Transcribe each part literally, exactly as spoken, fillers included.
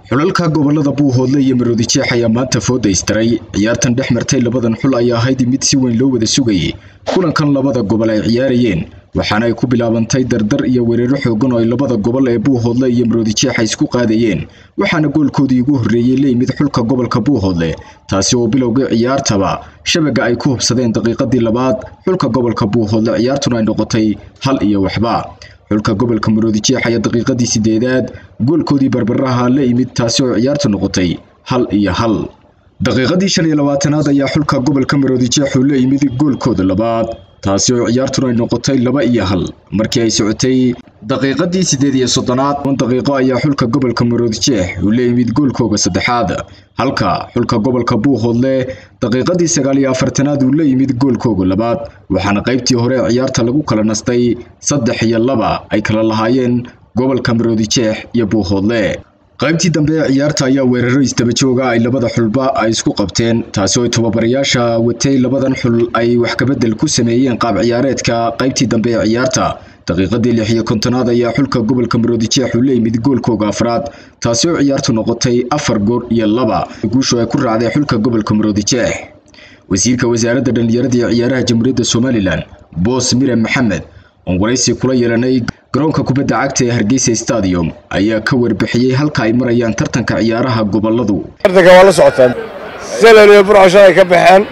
xulalka gobolada Buuhoodle iyo Maroodi Jeex ayaa maanta fooda istaray ciyaartan dhex martay labadan xul ayaa ahayd mid si weyn loo wada sugayay kulankan labada gobol ay ciyaarayeen waxaana ay ku bilaabantay dardar iyo weeraro xoogan oo ay labada gobol ee Buuhoodle iyo Maroodi Jeex isku qaadayeen waxaana goolkoodii ugu horeeyay leeyimid xulka gobolka Buuhoodle taasi oo bilowgay ciyaartaba shabaga ay ku hubsadeen daqiiqadii labaad xulka gobolka Buuhoodle ciyaartuna ay noqotay hal iyo waxba xulka gobolka Maroodi Jeex ayaa daqiiqadii sideedaad goolkoodii barbaraha la yimid taasi oo ciyaartu noqotay hal iyo hal daqiiqadii shan iyo labaatanaad ayaa xulka gobolka Maroodi Jeex uu la yimid goolkooda labaad taasi oo ciyaartuna ay noqotay laba iyo hal markii ay socotay daqiiqadii sideed iyo soddonaad daqiiqo ayaa xulka gobolka Maroodi Jeex uu la yimid goolkooda saddexaad halka xulka gobolka Buuhoodle daqiiqadii sagaal iyo afartanaad uu la yimid goolkooda labaad waxaana qaybtii hore ciyaarta lagu kala nastay saddex iyo laba ay kala lahaayeen gobolka Maroodi Jeex iyo Buuhoodle qaybtii dambe ciyaarta ayaa weeraro istaba jooga ay labada xulba ay isku qabteen taasi oo tababarayaasha watay labadan xul ay wax ka bedel ku sameeyeen qaab ciyaareedka qaybtii dambe ciyaarta daqiiqadii lix iyo kontonaad ayaa xulka gobolka Maroodi Jeex uu la yimid goolkooda afraad taasi oo ciyaartu noqotay afar gool iyo laba guusho ay ku raacday xulka gobolka Maroodi Jeex wasiirka wasaaradda dhalinyarada iyo ciyaaraha jamhuuriyadda Soomaaliland Boos Mire Maxamed oo waraysi kula yeelanay garoonka kubadda cagta ee Hargeysa Stadium ayaa ka warbixiyay halka ay marayaan tartanka ciyaaraha goboladu tartanka waa la socotaan Selen iyo Burcasho ay ka baxeen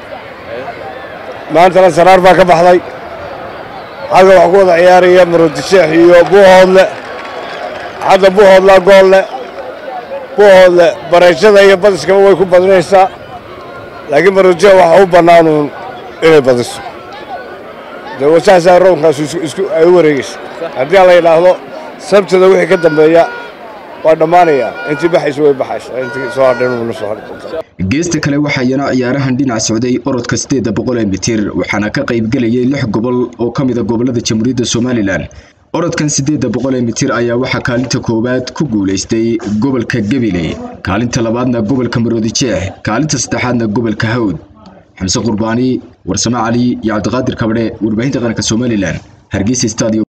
maanta Saraar baa ka baxday halka wax ku wada ciyaaraya Maroodi Jeex iyo Buuhoodle hadda Buuhoodle gool leh Buuhoodle barashada iyo badiska way ku badnaysaa laakiin Maroodi Jeex waxa uu banaanun inay badiso dawladda roonkaas isku ay wareegayso haddii la yiraahdo sabtada wixii ka dambeeya waa dhamaanaya intii baxayso way baxayso intii soo hadheen uu soo hadhay geesta kale waxa yana ciyaarahan dhinac socday orodka sideed boqol mitir waxaana ka qayb galayay lix gobol oo kamid ah gobolada jamhuuriyadda Soomaaliland orodkan sideed boqol mitir ayaa waxa kaalinta koobaad ku guuleystay gobolka Gabiley kaalinta labaadna gobolka Maroodi Jeex kaalinta saddexaadna gobolka Hawd Xamse Qurbaani Warsame Ali iyo Cabdiqaadir Kabare warbaahinta qaranka Soomaaliland Hargeysa Stadium